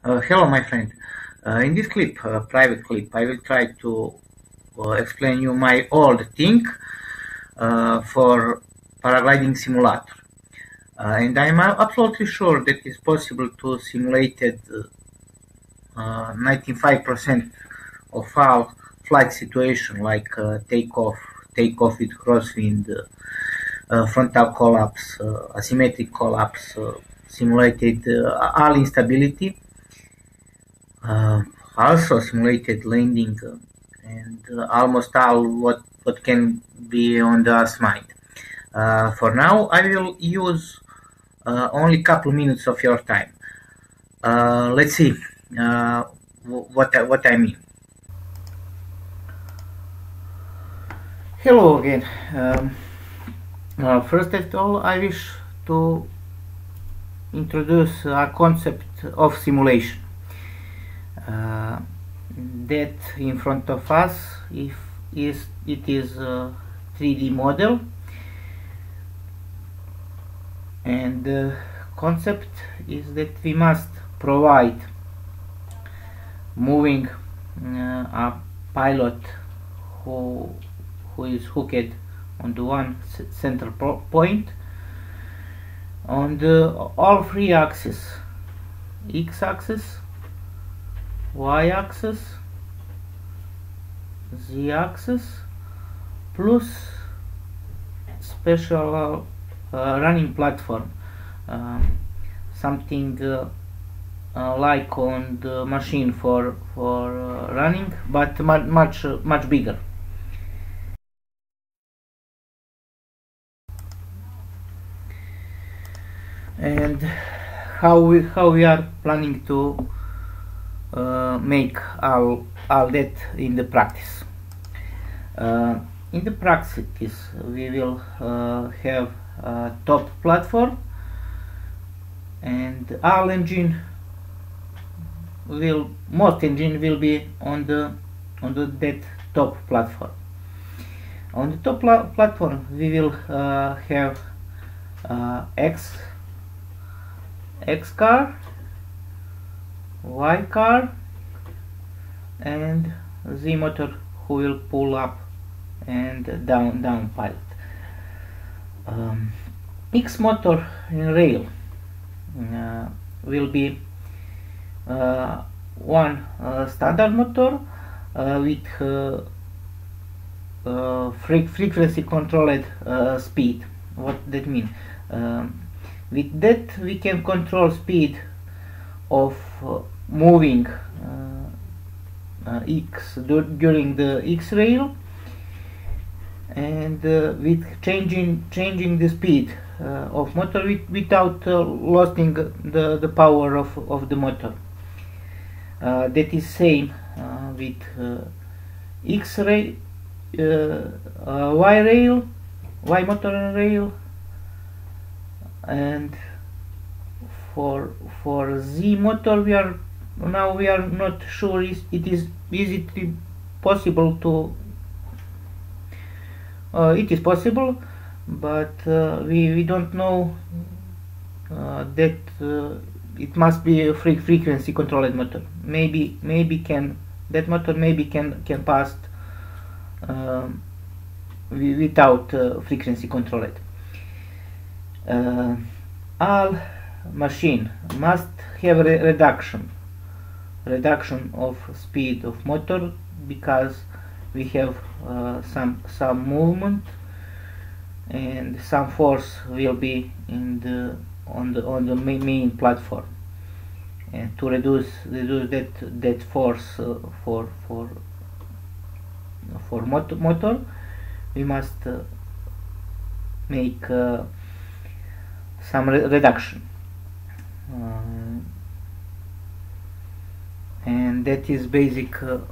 Hello, my friend. In this clip, private clip, I will try to explain you my old thing for paragliding simulator. And I'm absolutely sure that it's possible to simulate 95% of all flight situation like takeoff with crosswind, frontal collapse, asymmetric collapse, simulated all instability. Uh, Also simulated landing and almost all what can be on the Earth's mind. For now, I will use only couple minutes of your time. Let's see what I mean. Hello again. First of all, I wish to introduce a concept of simulation. Uh, that in front of us, if it is a 3D model, and the concept is that we must provide moving a pilot who is hooked on the one center point on the all three axes: x-axis, y-axis, z-axis, plus special running platform, something like on the machine for running, but much bigger. And how we are planning to make all that in the practice. In the practice, we will have a top platform, and most engine will be on that top platform. On the top platform, we will have X car, Y car, and Z motor who will pull up and down pilot. X motor in rail will be one standard motor with frequency controlled speed. What that means? With that we can control speed of moving X during the X rail, and with changing the speed of motor without losing the power of the motor. That is same with X rail, Y rail, Y motor rail, and for Z motor we are not sure is it possible to it is possible, but we don't know that it must be a frequency controlled motor. Maybe that motor can pass without frequency controlled. All machine must have reduction of speed of motor, because we have some movement and some force will be on the main platform, and to reduce that force for motor, we must make some reduction, and that is basic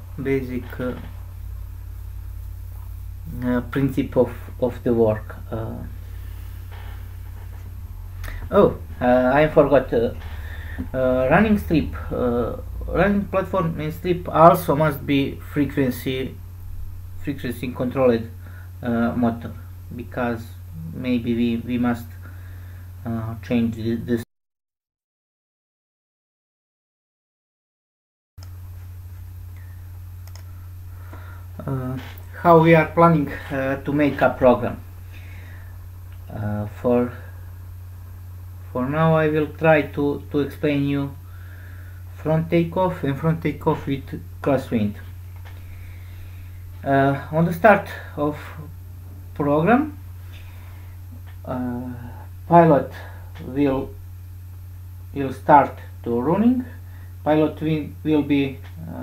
principle of the work. I forgot running strip, running platform and strip also must be frequency controlled motor, because maybe we must change this how we are planning to make a program. For now I will try to explain you front takeoff and front takeoff with crosswind. On the start of program, pilot will start to running. Pilot will be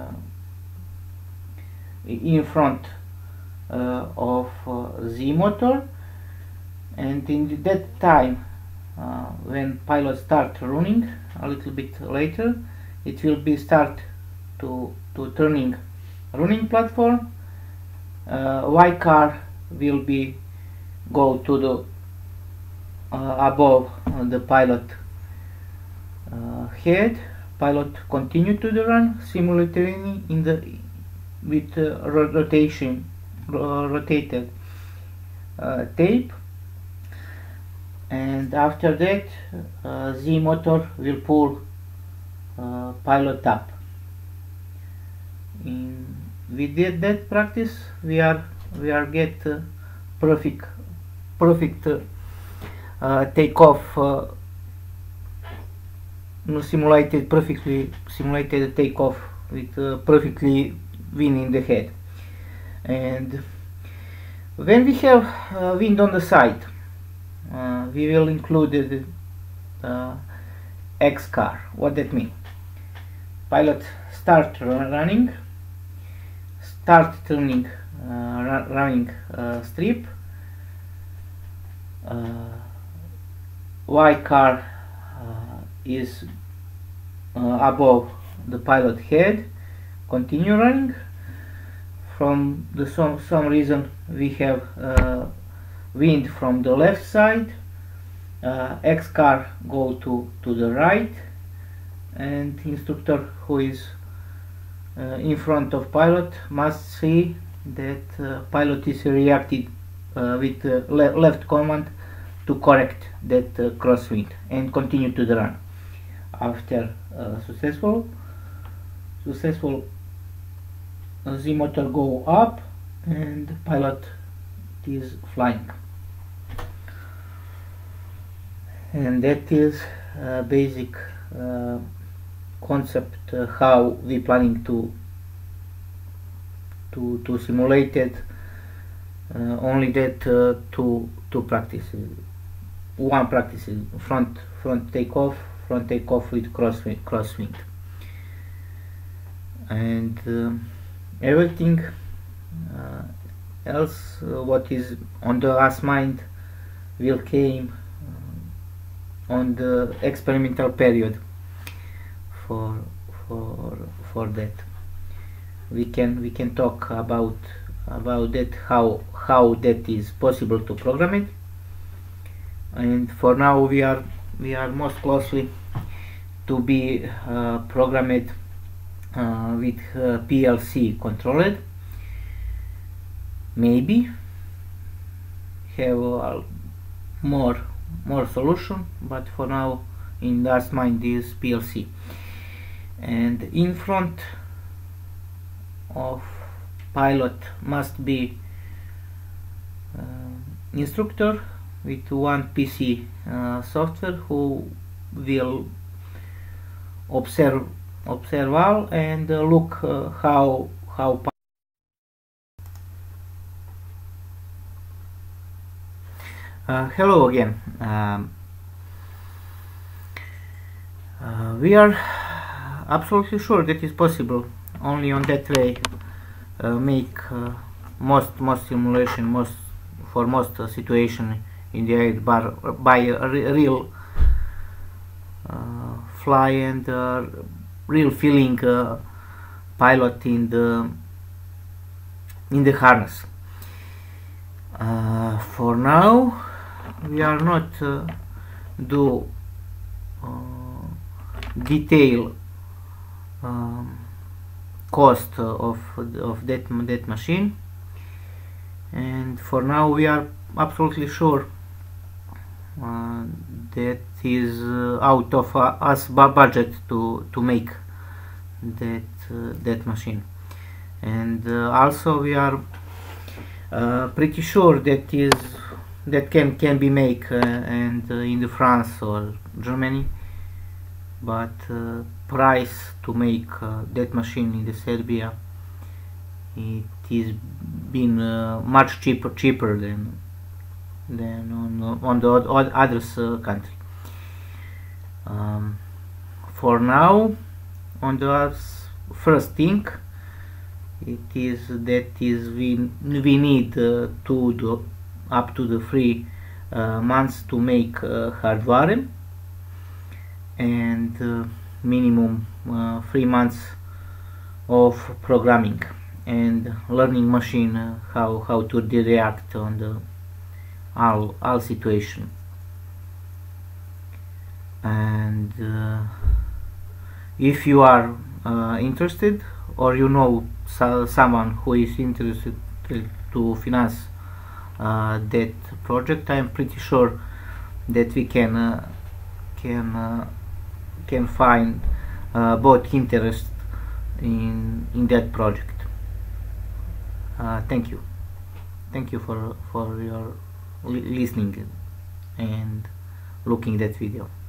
in front of the motor, and in that time when pilot start running a little bit later, it will be start to turning running platform. Y car will be go to the above the pilot head. Pilot continue to the run simultaneously in the with rotated tape, and after that the motor will pull pilot up. With that practice we are get perfect takeoff, perfectly simulated takeoff with perfectly wind in the head. And when we have wind on the side, we will include the X car. What that means? Pilot start running, start turning running strip. Y car is above the pilot head, continue running. From some reason we have wind from the left side, X car go to the right, and instructor who is in front of pilot must see that pilot is reacted with left command to correct that crosswind and continue to the run. After successful the motor go up and pilot is flying. And that is basic concept how we planning to simulate it. Only that two practices. One practice is front takeoff with crosswind, and everything else what is on the last mind will came on the experimental period. For that we can talk about that, how that is possible to program it. And for now we are most closely to be programmed with PLC controlled. Maybe have more solution, but for now in last mind is PLC. And in front of pilot must be instructor with one PC software who will observe all and look how hello again. We are absolutely sure that is possible. Only on that way make most simulation for most situation in the air by a real fly and real feeling pilot in the harness. For now we are not do detail cost of that machine, and for now we are absolutely sure that is out of us budget to make that machine. and also we are pretty sure that can be made and in the France or Germany, but price to make that machine in the Serbia, it is been much cheaper than on the other country. For now, on the first thing, it is that is we need to do up to the 3 months to make hardware, and minimum 3 months of programming and learning machine how to react on the all situation. And if you are interested, or you know someone who is interested to finance that project, I am pretty sure that we can find both interest in that project. Thank you for your listening and looking that video.